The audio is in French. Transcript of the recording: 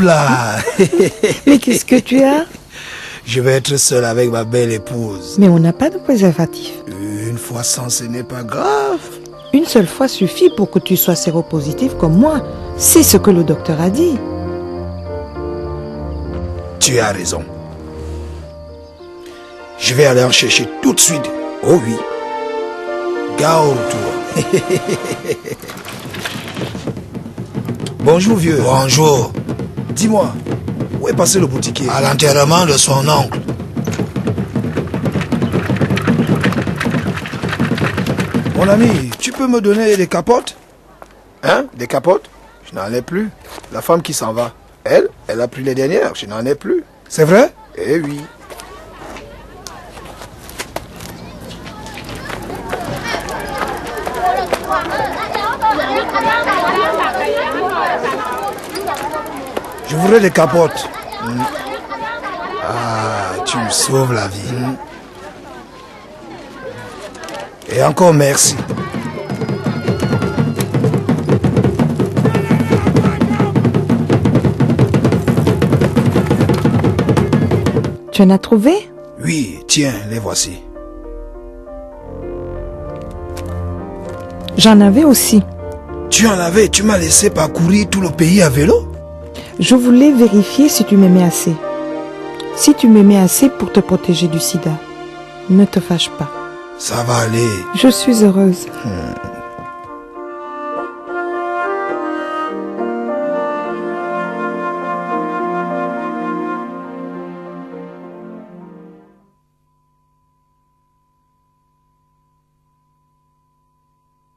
là. Mais qu'est-ce que tu as? Je vais être seul avec ma belle épouse. Mais on n'a pas de préservatif. Une fois sans, ce n'est pas grave. Une seule fois suffit pour que tu sois séropositif comme moi. C'est ce que le docteur a dit. Tu as raison. Je vais aller en chercher tout de suite. Oh oui. Gare au retour. Bonjour vieux. Bonjour. Dis-moi, où est passé le boutiquier? À l'enterrement de son oncle. Mon ami, tu peux me donner des capotes? Hein? Des capotes? Je n'en ai plus. La femme qui s'en va, elle a pris les dernières. Je n'en ai plus. C'est vrai? Eh oui. Je voudrais des capotes. Ah, tu me sauves la vie. Et encore merci. Tu en as trouvé? Oui, tiens, les voici. J'en avais aussi. Tu en avais, tu m'as laissé parcourir tout le pays à vélo? Je voulais vérifier si tu m'aimais assez. Si tu m'aimais assez pour te protéger du sida, ne te fâche pas. Ça va aller. Je suis heureuse.